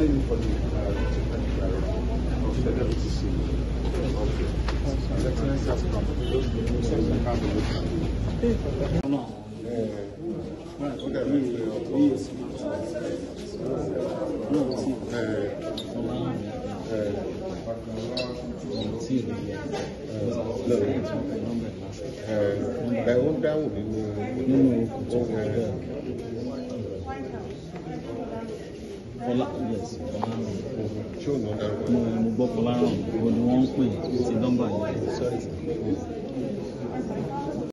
in for the technical director of the WTC. His Excellency has come. Yes. Mo gbọ́ Fọláràn, mo ni wọ́n ń pè é sí nọ́mbà yẹn.